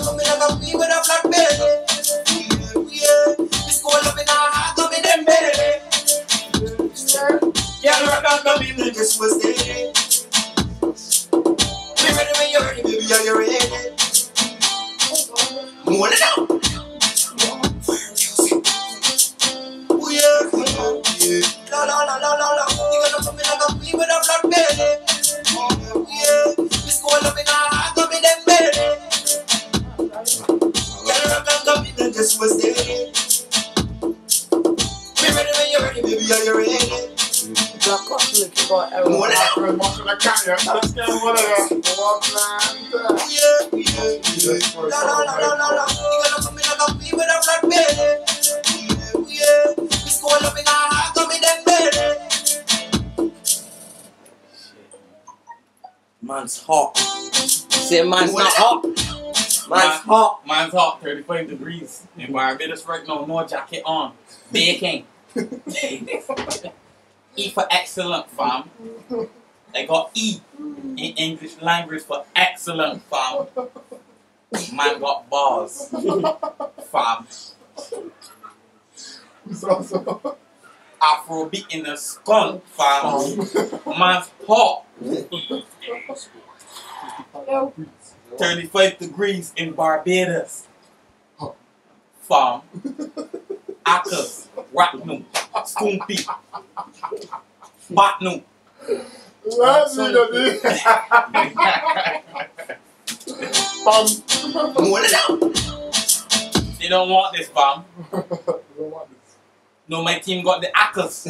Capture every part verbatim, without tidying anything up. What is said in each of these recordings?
coming like a queen with a flat belly. Yeah, this cold up in a heart, come in them belly. Yeah, rock out, come in, and just was there. Be ready when you're ready, baby, are you ready? More than out. Oh yeah, yeah. La la la la la la. You gonna come in like a queen with a flat belly. Yeah, this cold up in a heart, come in them belly. Yeah, rock out, come in, and just was there. Be ready when you're ready, baby, are you ready? Black Catholic, you got everyone. More than out. I'm watching the camera. Let's get one of them. One man. Yeah, yeah, yeah. La la la la la la. You gonna come in like a queen with a flat belly. Yeah, yeah. This cold up in a heart, come in them belly. Man's hot. Say man's not hot. Man's Man- hot. Man's hot, thirty-five degrees. In Barbados right now, no jacket on. Baking. E for excellent, fam. They got E in English language for excellent, fam. Man got bars, fam. So, so. Afrobeat in the skunk, fam. Man's hot. thirty-five degrees in Barbados. Fam. Ackers, Racknum, Stumpy, Batnum. Let's see the Bum. More than out. They don't want this, fam. You don't want this. No, my team got the Ackers.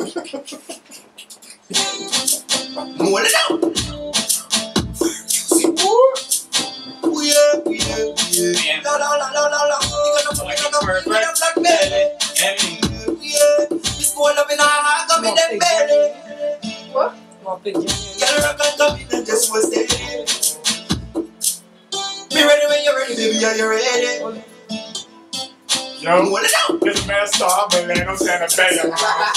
More than out. Oh yeah, yeah, yeah. La la la la la la. You gonna come in like a queen with a flat belly. Emily, Yeah, this cold up in a heart, come in them belly. What? My big junior. Girl, rock and come in and just was there. Be ready when you're ready, baby, are you ready? Yo, More than out. get the man started, but then I'm saying a bang.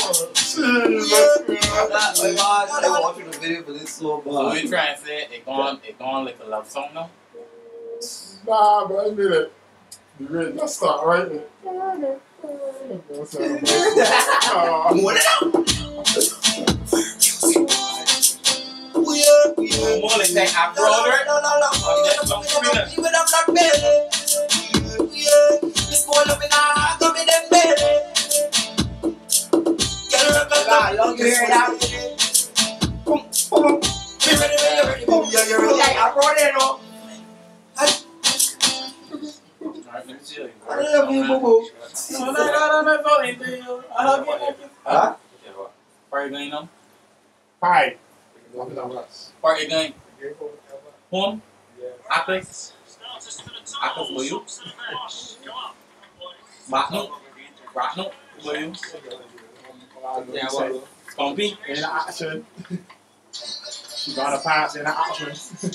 Oh my God, I watching the video for this slow so bar. we trying to say it gone, it gone like a love song now? Nah, but I mean it. You ready? Let's start right there. That's how I'm like, More than out. Oh yeah, yeah. More like that La Afro, la right? la la la. You gonna come in like a queen with a flat belly. Yeah, this cold up in a heart, come in them belly. Girl, rock and come in and just was there. Be ready when you're ready, baby, are you ready? I brought it up. Alright, let me see you. I love you, boo boo. No, no, no, no, no, no, ain't you? I love you. Huh? Party going on? Hi. Party going. Home? Ackers? Ackers for you? Batnum? Ratnum for you? Yeah, what? Stumpy? In action. She got a pass in action.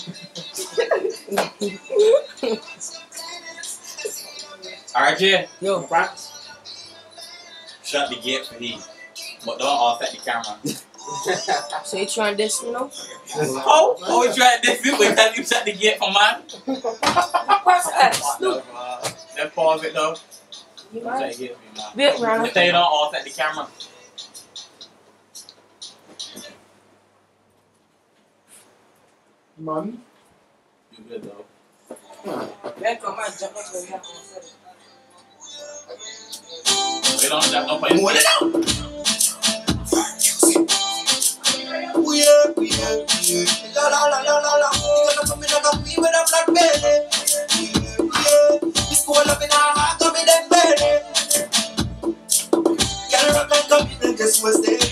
R J, Yo, Practice. shut the gate for he. But don't offset the camera. so you trying this, you know? Oh, oh, you tried this? Wait till you shut the gate for man? What's that? Snoop. Let's pause it though. You Shut right? the gate for you, man. Bit round. Just say you don't offset the camera. Man. You good though. Back on my jump up and have We don't jump no point. More than out. Oh yeah, yeah, yeah. La la la la la la. You gonna come in like a queen with a flat belly. Yeah, this cold up in a heart, come in them belly. Girl, rock and come in and just was there.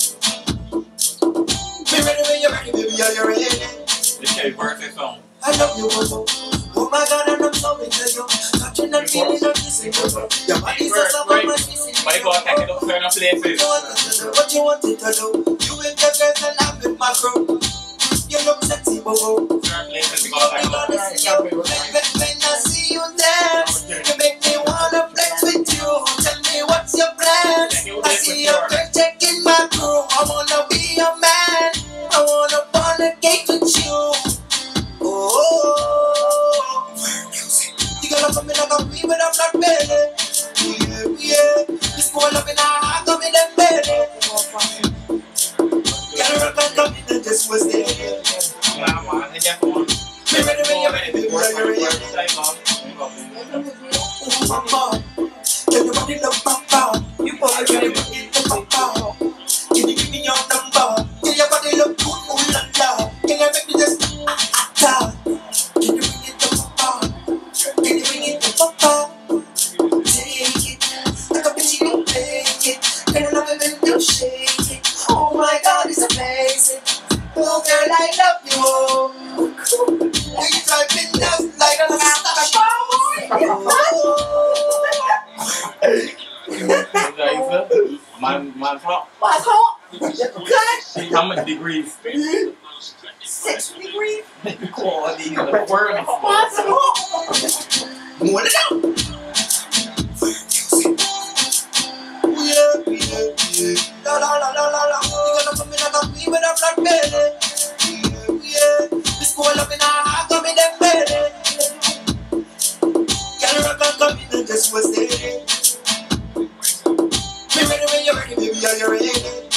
Be ready when you're ready, baby, are you ready? This is birthday song. I love you, Bobo. Oh my God, and I'm so into you. Touching and feeling of this in Bobo. Your body's so soft, I'm missing. But you gotta take it up certain places. What you wanted to do? You with your girls and I'm with my crew. You look sexy, Bobo. Certain places you Oh gotta my take it God, up. I see you. When, when I see you dance, you make me wanna flex with you. Tell me what's your plans? I see your girl checking my crew. I wanna be your man. I wanna fornicate with you. Oh, with a flat belly. Yeah, yeah. This boy love in a heart, come in them belly. Girl, rock and come in and just was there. Nah, man, I just want. Me ready when you're ready, baby, are you ready? Papa, tell you what you love, Papa. You boy, you ready to get the Papa. Can you give me your number? Tell your body look good, ooh la la. Can you make me just ah ah ta? Can you bring it to Papa? Can you bring it to Papa? Take it, like a bitch you take it. Can I love it when you shake it? Oh my God, it's amazing. Oh girl, I love you. When you drive me nuts like a star. Man, man, talk. What's hot? Good. How much degrees? Six degrees. Oh, these are the worms. What's hot? More than that. Yeah, yeah, yeah. La la la la la la. You gonna come in like a queen with a flat belly. Yeah, yeah. This boy up in a heart, come in them belly. Girl, rock and come in and just was there. Me ready when you're ready, baby, are you ready?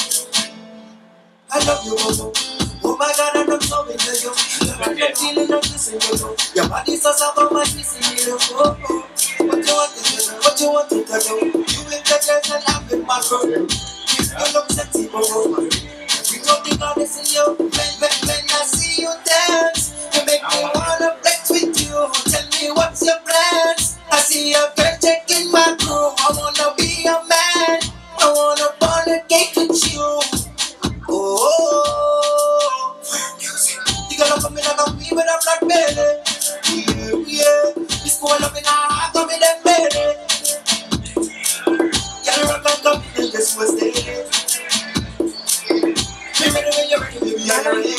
I love you, Bobo. Oh my God, and I'm so into you. I'm feeling like this in you. Your body's so soft on my piece in you. Oh, oh. What you want to do? What you want to do? You with the girls and I'm with my girl. You look sexy, Bobo. We don't think all this in you. When, when, when I see you dance, you make me wanna flex with you. Tell me what's your plans? I see your girl checking my crew. I wanna be a man. I wanna burn a cake with you. Oh, you gonna come in like a queen with a flat belly. Yeah, yeah. This boy up in a heart, come in them belly. Girl, rock and come in and just was there. Be ready when you're ready, baby, are you ready?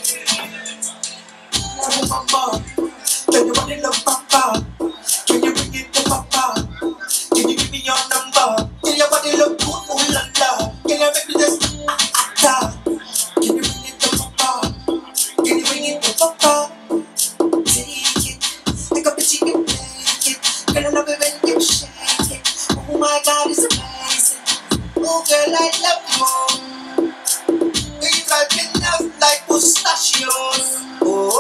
Papa, tell you what you love, Papa. Can you bring it to Papa? Can you give me your number? Tell your body look good, ooh la la. Can you make me just ah ah ta? Can you bring it to Papa? Can you bring it to Papa? Take it, like a bitch you can make it. Girl, I love it when you shake it. Oh my God, it's amazing. Oh girl, I love you. When you drive me nuts like pistachios. Oh,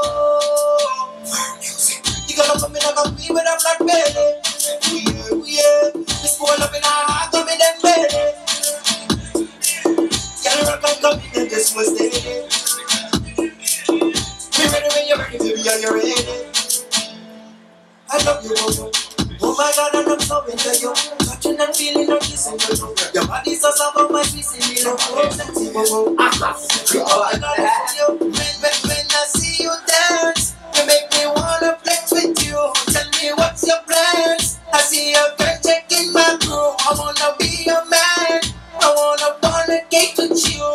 you gonna come in like a queen with a flat belly. Yeah, yeah. This boy up in a heart, come in them belly. Girl, rock and come in and just was there. Be ready when you're ready, baby, are you ready? I love you, Bobo. Oh my God, and I'm so into you. Touching and feeling and kissing you. Your body's so soft on my piece in you. Oh, sexy, Bobo. Oh my God, it's you. When, when, when I see you dance, you make me wanna flex with you. Tell me what's your plans? I see your girl checking my crew. I wanna be your man. I wanna burn a cake with you.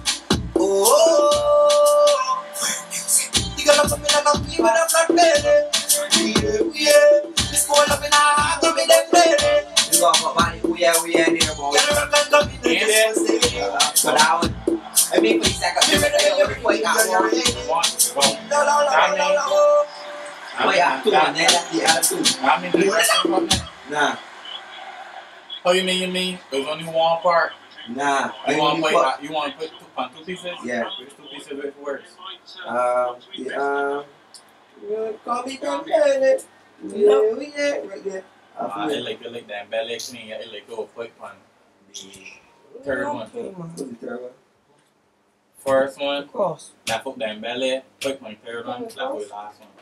Oh, you gonna come in like a queen with a flat belly. Yeah, yeah. This boy up in a heart, come in them belly. You got my body, we are, we are there, boy. Girl, rock and come in and just was there. But I would, I mean, please, I got to say, every point I want. La la la la la la. Wait, I'm two on there, that's the other two. How many degrees on that? Nah, Oh, you mean, you mean, there's only one part? nah. I You want to mean, play, uh, you want to put two, on two pieces? Yeah. Which two pieces which works? Um, the, um, yeah, call me down there. Yeah, we there, right there. Uh, it like, it like that belly clean, it like go quick on the third one. What's the third one? First one, Of course. that put that belly, quick one, third one, that was last one.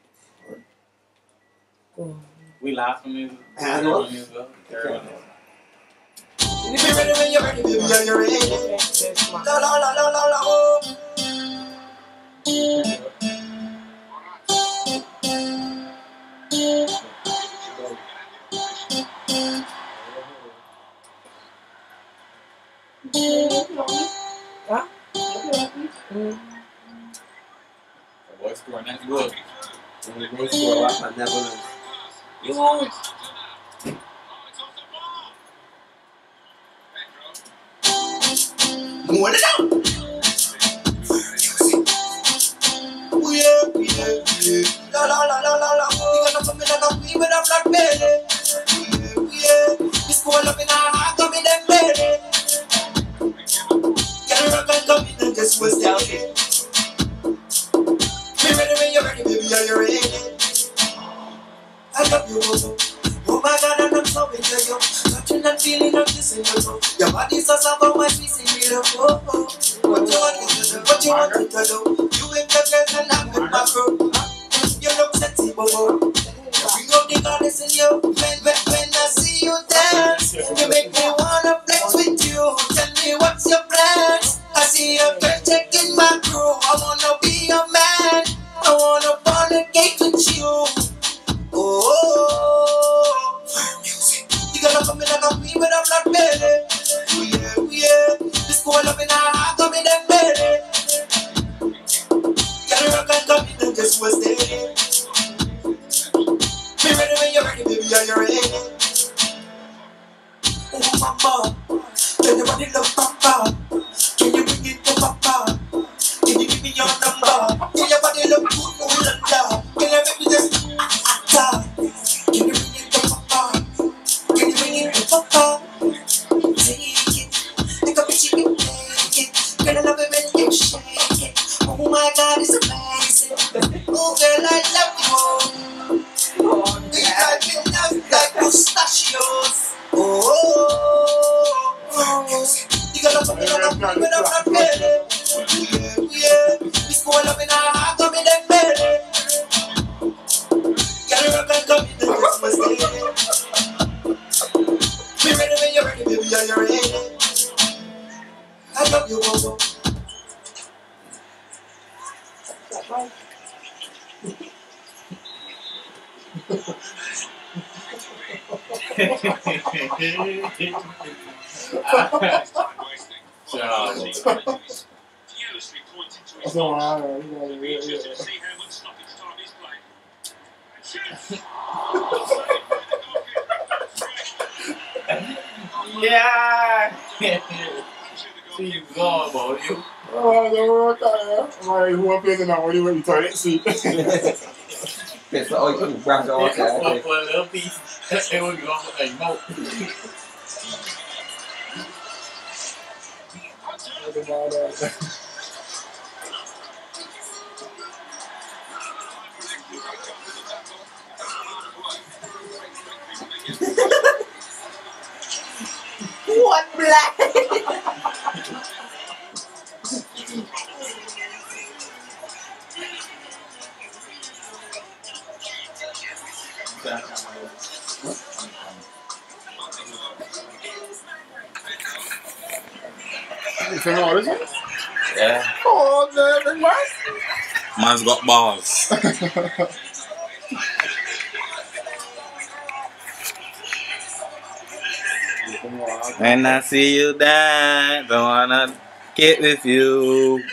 We last one is, I third know. one is the third one. Be ready when you're ready, baby, are you ready? La la la la la la. Oh. Huh? The boy scoring that good. And we go score up on Netherlands. You won't. More than that. Oh yeah, yeah, yeah. La la la la la la. You gonna come in like a queen with a flat belly. I love you, oh, oh my God, and I'm so into you. Touching and feeling of this in you. Your body's so soft, how much we see me love. Oh, oh. What you want me to do? What you want me to do? You with the girls and I'm with my crew. You look sexy, bobo. Bring up the goddess in you. When, when, when I see you dance, you make me wanna flex with you. Tell me what's your plans? I see your girl checking my crew. I wanna be your man. I wanna fornicate with you. Oh, you gotta come in like a queen with a flat belly. Oh yeah, oh yeah. This cool up in her heart, come in and belly. Gotta rock and come in and just was steady. Be ready when you're ready, baby, are you ready? Oh mama, can you body love papa? Can you bring it to papa? Can you give me your number? Can your body look good, oh la la? Can you make me just ah? Can you bring it to papa? Can you bring it to papa? Take it, take a picture and take it. Girl, I love it when you shake it. Oh my God, it's amazing. Oh girl, I love you. Oh, you got me love like pistachios. Oh, you gotta come in on a queen with a flat belly. Yeah, yeah. This cool up in her heart, come in and belly. Gotta rock and come in the Christmas day. Be ready when you're ready, baby, are you ready? I love you, Bobo. That's all right. Yeah, yeah, Yeah. She's gone, boy. You. Oh, no, okay. Right, who am I now? What do you want the toilet seat? It's the old you grab the old Yeah, guy. for a little piece. It would go like no. What black? You think all this one? Yeah. Oh, damn, big man. Man's got balls. When I see you dance, I wanna get with you.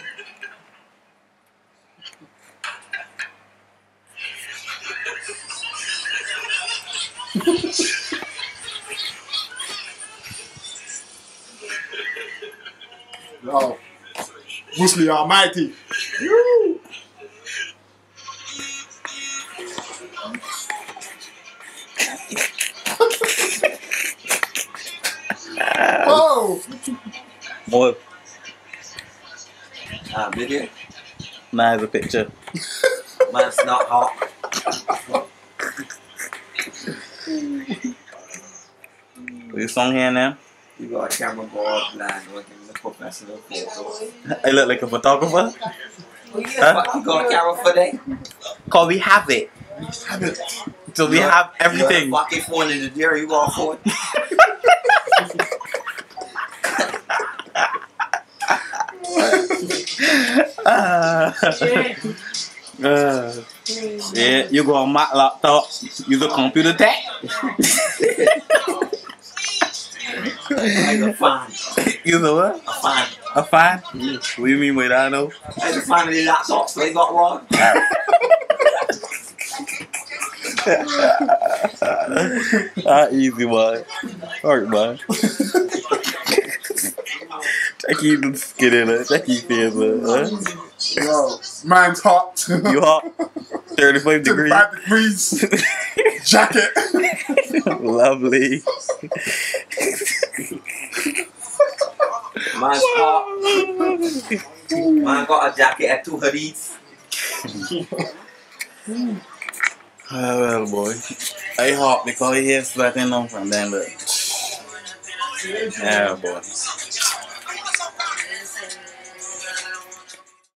Yo, Bruce Lee Almighty. Woo. Oh, More. Ah, video. Nice a picture. Man's not hot. This song here now. You got a camera board, blind, looking the professional photos. I look like a photographer. Huh? You got a camera for that? Cause we have it. have it. So we You have got- everything. You got a fucking phone in the deer, you got for it? uh, uh, yeah, you go on my laptop. Use a computer tech. Like a fan. You know what? A fan. A fan? Mm. What do you mean by that? I know. Like a fan of the laptops they got wrong. Ah, easy, man. Alright, man. Check you skin in it. Check you feel it. Yo, man's hot. You hot? thirty-five degrees. thirty-five degrees. Jacket. Lovely. Man's hot. Man got a jacket and two hoodies. Oh, well, boy. I hope because he is sweating on from them, but. Yeah, boy.